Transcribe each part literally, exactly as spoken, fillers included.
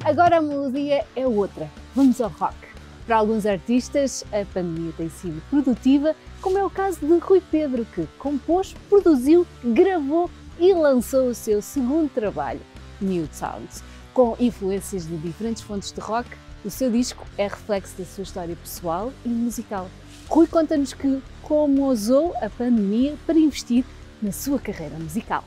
Agora a melodia é outra. Vamos ao rock. Para alguns artistas, a pandemia tem sido produtiva, como é o caso de Rui Pedro, que compôs, produziu, gravou e lançou o seu segundo trabalho, Nude Sounds. Com influências de diferentes fontes de rock, o seu disco é reflexo da sua história pessoal e musical. Rui conta-nos que como usou a pandemia para investir na sua carreira musical.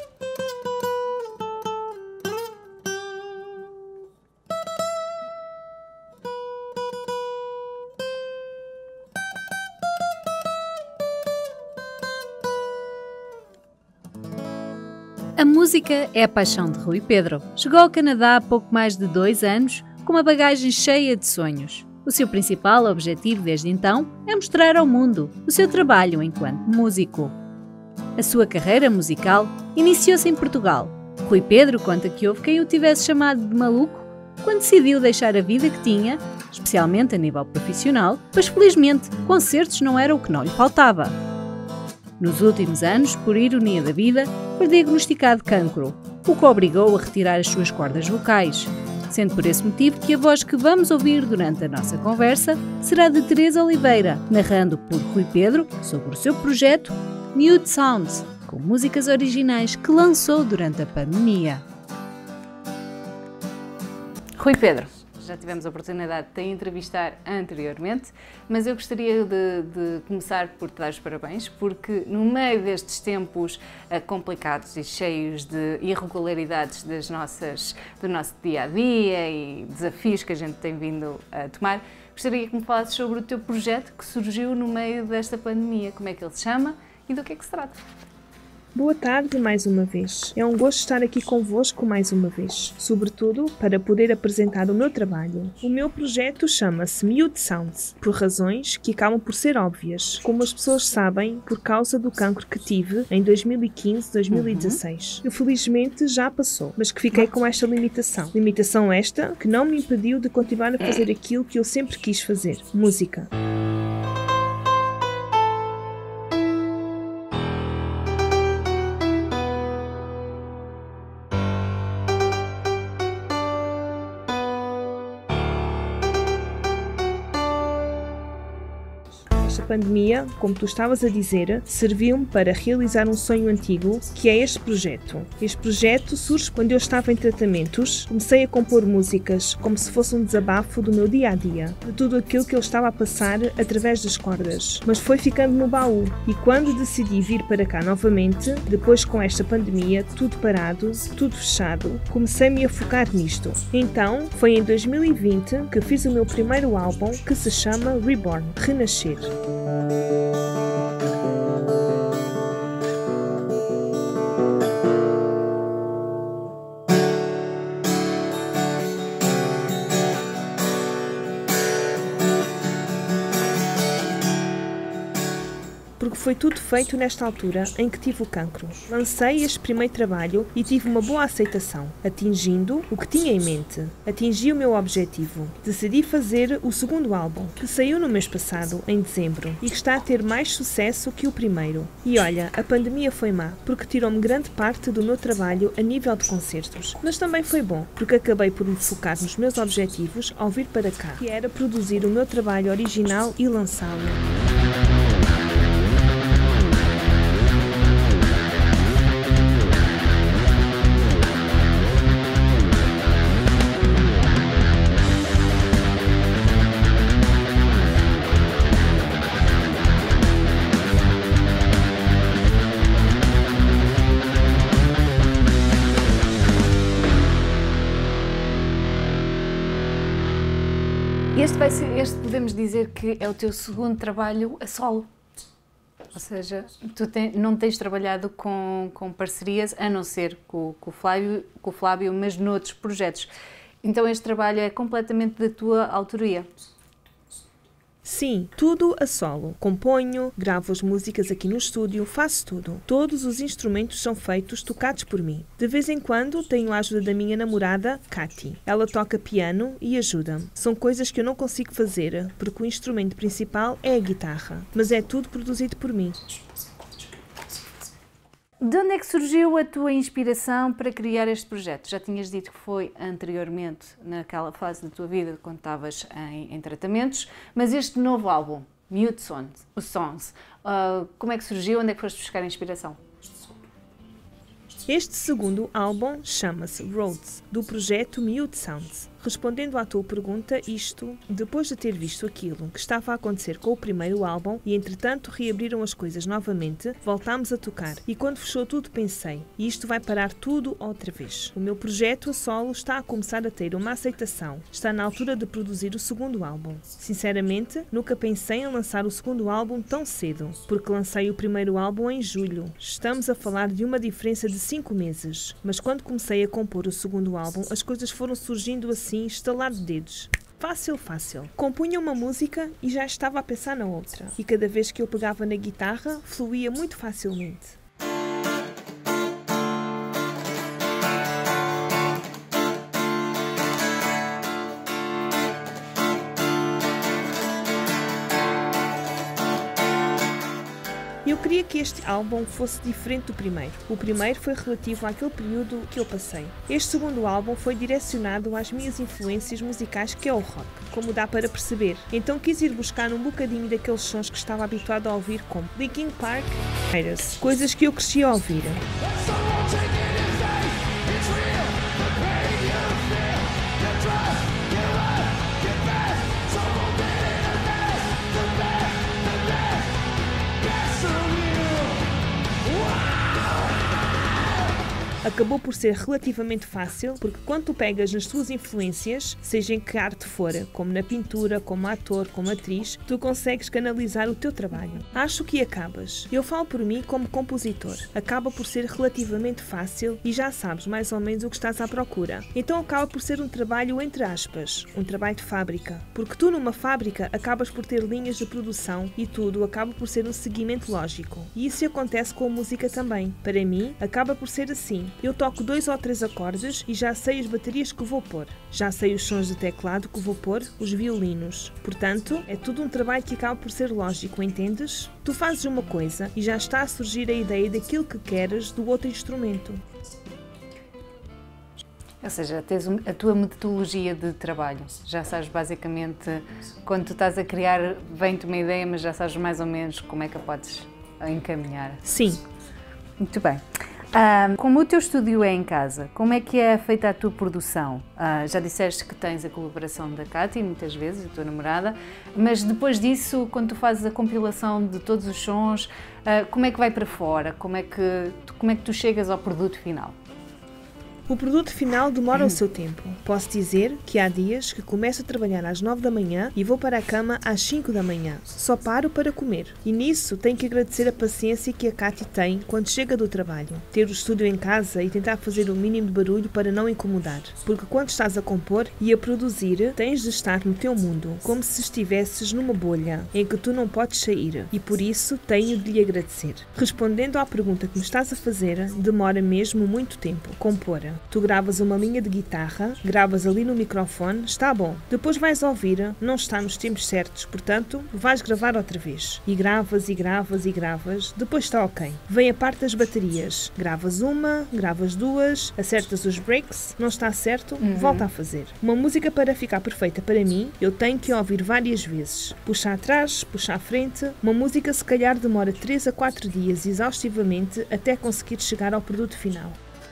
A música é a paixão de Rui Pedro. Chegou ao Canadá há pouco mais de dois anos, com uma bagagem cheia de sonhos. O seu principal objetivo desde então é mostrar ao mundo o seu trabalho enquanto músico. A sua carreira musical iniciou-se em Portugal. Rui Pedro conta que houve quem o tivesse chamado de maluco quando decidiu deixar a vida que tinha, especialmente a nível profissional, pois felizmente concertos não era o que não lhe faltava. Nos últimos anos, por ironia da vida, foi diagnosticado cancro, o que o obrigou a retirar as suas cordas vocais, sendo por esse motivo que a voz que vamos ouvir durante a nossa conversa será de Teresa Oliveira, narrando por Rui Pedro sobre o seu projeto Nude Sounds, com músicas originais que lançou durante a pandemia. Rui Pedro, já tivemos a oportunidade de te entrevistar anteriormente, mas eu gostaria de, de começar por te dar os parabéns, porque no meio destes tempos uh, complicados e cheios de irregularidades das nossas, do nosso dia-a-dia e desafios que a gente tem vindo a tomar, gostaria que me falasses sobre o teu projeto que surgiu no meio desta pandemia. Como é que ele se chama e do que é que se trata? Boa tarde mais uma vez. É um gosto estar aqui convosco mais uma vez, sobretudo para poder apresentar o meu trabalho. O meu projeto chama-se Nude Sounds, por razões que acabam por ser óbvias, como as pessoas sabem, por causa do cancro que tive em dois mil e quinze, dois mil e dezasseis. Uhum. Que felizmente já passou, mas que fiquei com esta limitação. Limitação esta que não me impediu de continuar a fazer aquilo que eu sempre quis fazer, música. Esta pandemia, como tu estavas a dizer, serviu-me para realizar um sonho antigo, que é este projeto. Este projeto surge quando eu estava em tratamentos. Comecei a compor músicas como se fosse um desabafo do meu dia-a-dia, de tudo aquilo que eu estava a passar através das cordas. Mas foi ficando no baú, e quando decidi vir para cá novamente, depois com esta pandemia, tudo parado, tudo fechado, comecei-me a focar nisto. Então, foi em dois mil e vinte que fiz o meu primeiro álbum, que se chama Reborn, Renascer. Porque foi tudo feito nesta altura em que tive o cancro. Lancei este primeiro trabalho e tive uma boa aceitação, atingindo o que tinha em mente. Atingi o meu objetivo. Decidi fazer o segundo álbum, que saiu no mês passado, em dezembro, e que está a ter mais sucesso que o primeiro. E olha, a pandemia foi má, porque tirou-me grande parte do meu trabalho a nível de concertos. Mas também foi bom, porque acabei por me focar nos meus objetivos ao vir para cá, que era produzir o meu trabalho original e lançá-lo. Este, vai ser, este podemos dizer que é o teu segundo trabalho a solo. Ou seja, tu tem, não tens trabalhado com, com parcerias, a não ser com, com, o Flávio, com o Flávio, mas noutros projetos. Então este trabalho é completamente da tua autoria. Sim, tudo a solo. Componho, gravo as músicas aqui no estúdio, faço tudo. Todos os instrumentos são feitos, tocados por mim. De vez em quando tenho a ajuda da minha namorada, Katy. Ela toca piano e ajuda-me. São coisas que eu não consigo fazer, porque o instrumento principal é a guitarra. Mas é tudo produzido por mim. De onde é que surgiu a tua inspiração para criar este projeto? Já tinhas dito que foi anteriormente, naquela fase da tua vida, quando estavas em, em tratamentos, mas este novo álbum, Mute Songs, os Songs, uh, como é que surgiu? Onde é que foste buscar a inspiração? Este segundo álbum chama-se Roads, do projeto Mute Sounds. Respondendo à tua pergunta, isto, depois de ter visto aquilo que estava a acontecer com o primeiro álbum e entretanto reabriram as coisas novamente, voltámos a tocar e quando fechou tudo pensei, isto vai parar tudo outra vez. O meu projeto a solo está a começar a ter uma aceitação, está na altura de produzir o segundo álbum. Sinceramente, nunca pensei em lançar o segundo álbum tão cedo, porque lancei o primeiro álbum em julho. Estamos a falar de uma diferença de cinco meses, mas quando comecei a compor o segundo álbum, as coisas foram surgindo assim, estalar de dedos. Fácil, fácil. Compunha uma música e já estava a pensar na outra. E cada vez que eu pegava na guitarra, fluía muito facilmente. Eu queria que este álbum fosse diferente do primeiro. O primeiro foi relativo àquele período que eu passei. Este segundo álbum foi direcionado às minhas influências musicais, que é o rock, como dá para perceber. Então quis ir buscar um bocadinho daqueles sons que estava habituado a ouvir, como Linkin Park, Iris, coisas que eu cresci a ouvir. Acabou por ser relativamente fácil, porque quando tu pegas nas tuas influências, seja em que arte for, como na pintura, como ator, como atriz, tu consegues canalizar o teu trabalho. Acho que acabas. Eu falo por mim como compositor. Acaba por ser relativamente fácil e já sabes mais ou menos o que estás à procura. Então acaba por ser um trabalho entre aspas, um trabalho de fábrica. Porque tu numa fábrica acabas por ter linhas de produção e tudo acaba por ser um seguimento lógico. E isso acontece com a música também. Para mim, acaba por ser assim. Eu toco dois ou três acordes e já sei as baterias que vou pôr. Já sei os sons de teclado que vou pôr, os violinos. Portanto, é tudo um trabalho que acaba por ser lógico, entendes? Tu fazes uma coisa e já está a surgir a ideia daquilo que queres do outro instrumento. Ou seja, tens a tua metodologia de trabalho. Já sabes basicamente, quando tu estás a criar, vem-te uma ideia, mas já sabes mais ou menos como é que a podes encaminhar. Sim. Muito bem. Um, como o teu estúdio é em casa, como é que é feita a tua produção? Uh, já disseste que tens a colaboração da Cátia, muitas vezes, a tua namorada, mas depois disso, quando tu fazes a compilação de todos os sons, uh, como é que vai para fora? Como é que, como é que tu chegas ao produto final? O produto final demora o seu tempo. Posso dizer que há dias que começo a trabalhar às nove da manhã e vou para a cama às cinco da manhã. Só paro para comer. E nisso tenho que agradecer a paciência que a Cátia tem quando chega do trabalho. Ter o estúdio em casa e tentar fazer o mínimo de barulho para não incomodar. Porque quando estás a compor e a produzir, tens de estar no teu mundo, como se estivesses numa bolha, em que tu não podes sair. E por isso tenho de lhe agradecer. Respondendo à pergunta que me estás a fazer, demora mesmo muito tempo compor. Tu gravas uma linha de guitarra, gravas ali no microfone, está bom. Depois vais ouvir, não está nos tempos certos, portanto, vais gravar outra vez. E gravas, e gravas, e gravas, depois está ok. Vem a parte das baterias. Gravas uma, gravas duas, acertas os breaks, não está certo, uhum. Volta a fazer. Uma música para ficar perfeita para mim, eu tenho que ouvir várias vezes. Puxa atrás, puxa à frente. Uma música se calhar demora três a quatro dias exaustivamente até conseguir chegar ao produto final.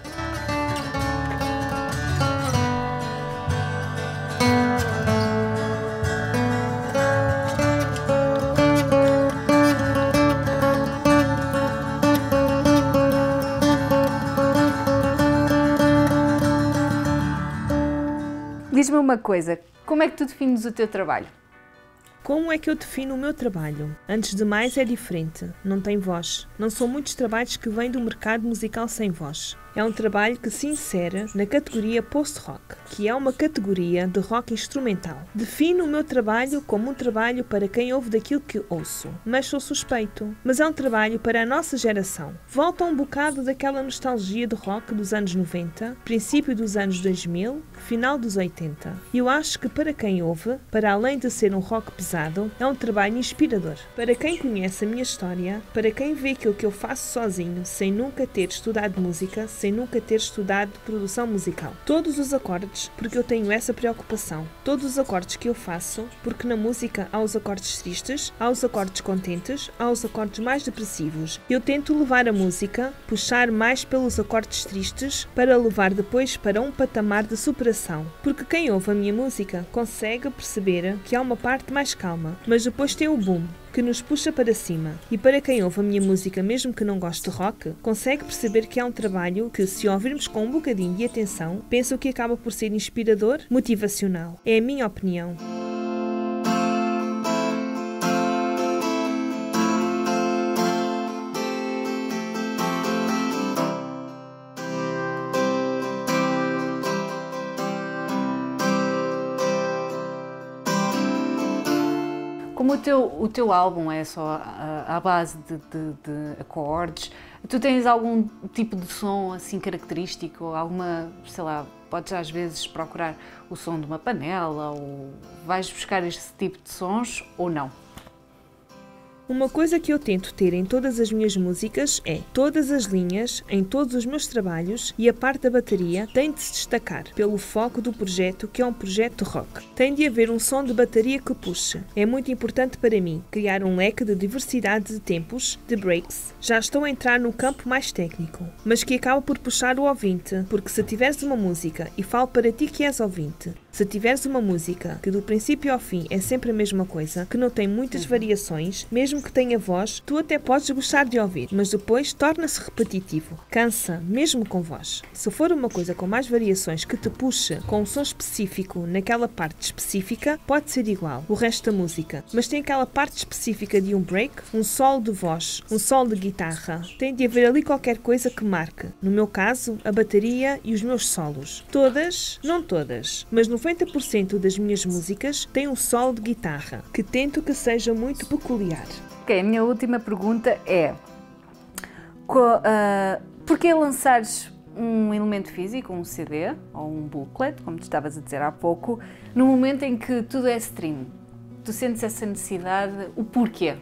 Diz-me uma coisa, como é que tu defines o teu trabalho? Como é que eu defino o meu trabalho? Antes de mais é diferente, não tem voz. Não são muitos trabalhos que vêm do mercado musical sem voz. É um trabalho que se insere na categoria post-rock, que é uma categoria de rock instrumental. Defino o meu trabalho como um trabalho para quem ouve daquilo que ouço, mas sou suspeito. Mas é um trabalho para a nossa geração. Volta um bocado daquela nostalgia de rock dos anos noventa, princípio dos anos dois mil, final dos oitenta. E eu acho que para quem ouve, para além de ser um rock pesado, é um trabalho inspirador. Para quem conhece a minha história, para quem vê aquilo que eu faço sozinho, sem nunca ter estudado música, sem nunca ter estudado produção musical. Todos os acordes, porque eu tenho essa preocupação. Todos os acordes que eu faço, porque na música há os acordes tristes, há os acordes contentes, há os acordes mais depressivos. Eu tento levar a música, puxar mais pelos acordes tristes, para levar depois para um patamar de superação. Porque quem ouve a minha música consegue perceber que há uma parte mais calma, mas depois tem o boom, que nos puxa para cima. E para quem ouve a minha música, mesmo que não goste de rock, consegue perceber que é um trabalho que, se ouvirmos com um bocadinho de atenção, penso que acaba por ser inspirador, motivacional. É a minha opinião. Como o teu, o teu álbum é só à, à base de, de, de acordes, tu tens algum tipo de som assim característico, alguma, sei lá, podes às vezes procurar o som de uma panela ou vais buscar este tipo de sons ou não? Uma coisa que eu tento ter em todas as minhas músicas é todas as linhas, em todos os meus trabalhos, e a parte da bateria tem de se destacar pelo foco do projeto, que é um projeto de rock. Tem de haver um som de bateria que puxe. É muito importante para mim criar um leque de diversidade de tempos, de breaks. Já estou a entrar no campo mais técnico, mas que acaba por puxar o ouvinte, porque se tiveres uma música, e falo para ti que és ouvinte, se tiveres uma música que do princípio ao fim é sempre a mesma coisa, que não tem muitas variações, mesmo que tenha voz, tu até podes gostar de ouvir, mas depois torna-se repetitivo. Cansa, mesmo com voz. Se for uma coisa com mais variações que te puxa com um som específico naquela parte específica, pode ser igual o resto da música, mas tem aquela parte específica de um break, um solo de voz, um solo de guitarra. Tem de haver ali qualquer coisa que marque. No meu caso, a bateria e os meus solos. Todas, não todas, mas noventa por cento das minhas músicas têm um solo de guitarra, que tento que seja muito peculiar. Ok, a minha última pergunta é, uh, porquê lançares um elemento físico, um C D ou um booklet, como tu estavas a dizer há pouco, no momento em que tudo é stream? Tu sentes essa necessidade, o porquê?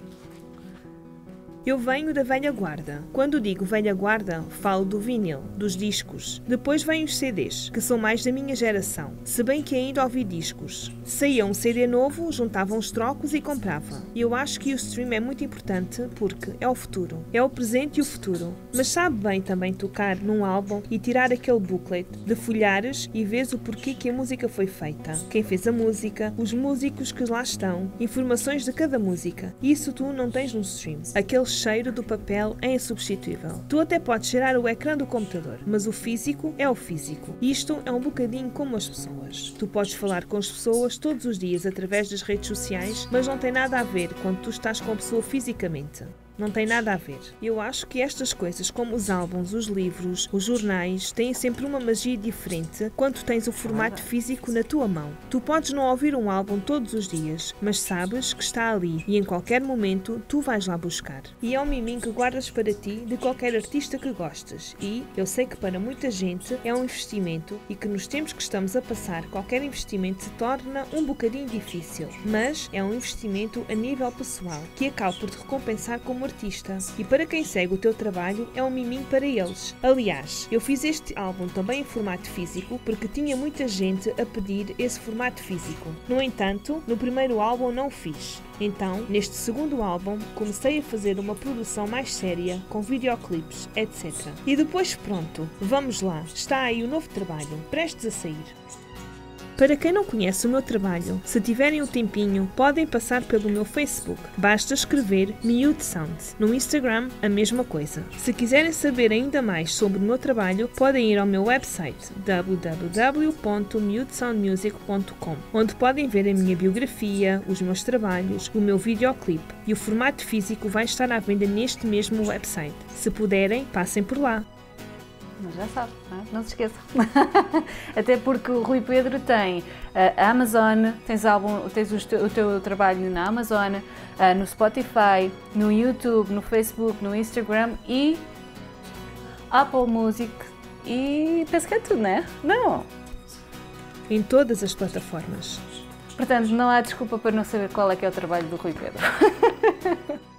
Eu venho da velha guarda. Quando digo velha guarda, falo do vinil, dos discos. Depois vêm os C Ds, que são mais da minha geração. Se bem que ainda ouvi discos. Saía um C D novo, juntava uns trocos e comprava. E eu acho que o stream é muito importante porque é o futuro. É o presente e o futuro. Mas sabe bem também tocar num álbum e tirar aquele booklet, de folhares e vês o porquê que a música foi feita. Quem fez a música, os músicos que lá estão, informações de cada música. Isso tu não tens no stream. Aquele cheiro do papel é insubstituível. Tu até podes cheirar o ecrã do computador, mas o físico é o físico. Isto é um bocadinho como as pessoas. Tu podes falar com as pessoas todos os dias através das redes sociais, mas não tem nada a ver quando tu estás com a pessoa fisicamente. Não tem nada a ver. Eu acho que estas coisas, como os álbuns, os livros, os jornais, têm sempre uma magia diferente quando tens o formato físico na tua mão. Tu podes não ouvir um álbum todos os dias, mas sabes que está ali e em qualquer momento tu vais lá buscar. E é um miminho que guardas para ti de qualquer artista que gostes. E eu sei que para muita gente é um investimento e que nos tempos que estamos a passar, qualquer investimento se torna um bocadinho difícil. Mas é um investimento a nível pessoal que acaba por te recompensar como artista. E para quem segue o teu trabalho, é um miminho para eles. Aliás, eu fiz este álbum também em formato físico porque tinha muita gente a pedir esse formato físico. No entanto, no primeiro álbum não o fiz. Então, neste segundo álbum, comecei a fazer uma produção mais séria, com videoclipes, etcétera. E depois pronto, vamos lá, está aí o novo trabalho, prestes a sair. Para quem não conhece o meu trabalho, se tiverem um tempinho, podem passar pelo meu Facebook. Basta escrever Mute Sound. No Instagram, a mesma coisa. Se quiserem saber ainda mais sobre o meu trabalho, podem ir ao meu website w w w ponto mute sound music ponto com, onde podem ver a minha biografia, os meus trabalhos, o meu videoclipe, e o formato físico vai estar à venda neste mesmo website. Se puderem, passem por lá. mas já sabe, não, é? Não se esqueça. Até porque o Rui Pedro tem a Amazon, tens, álbum, tens o, teu, o teu trabalho na Amazon, no Spotify, no YouTube, no Facebook, no Instagram e Apple Music e penso que é tudo, não é? Não! Em todas as plataformas. Portanto, não há desculpa para não saber qual é que é o trabalho do Rui Pedro.